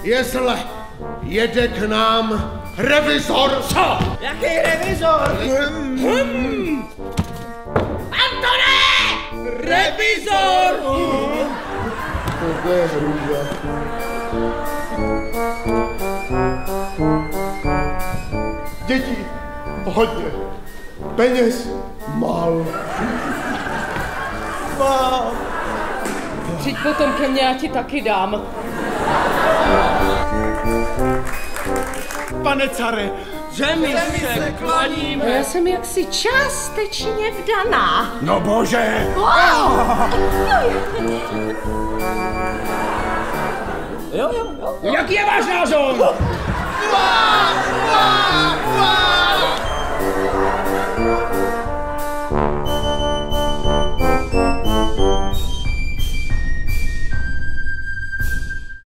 jestli jede k nám revizor. Co? Jaký revizor? Antone! Revizor! To je hrůza. Děti hodně, peněz málo. Přijď potom ke mně, já ti taky dám. Pane care, zemi se klaníme. Já jsem jaksi částečně vdaná. No bože! Jo. Jaký je váš názor?